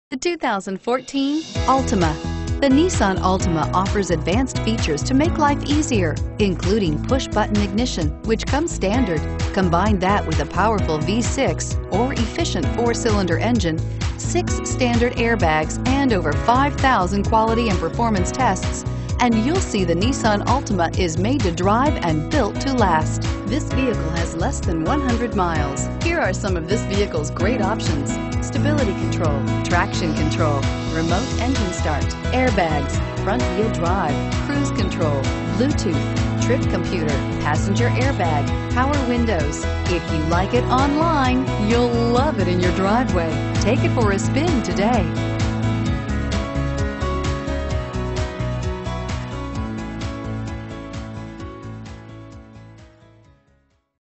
The 2014 Altima. The Nissan Altima offers advanced features to make life easier, including push-button ignition, which comes standard. Combine that with a powerful V6 or efficient 4-cylinder engine, 6 standard airbags, and over 5,000 quality and performance tests, and you'll see the Nissan Altima is made to drive and built to last. This vehicle has less than 100 miles. Here are some of this vehicle's great options: stability control, traction control, remote engine start, airbags, front wheel drive, cruise control, Bluetooth, trip computer, passenger airbag, power windows. If you like it online, you'll love it in your driveway. Take it for a spin today.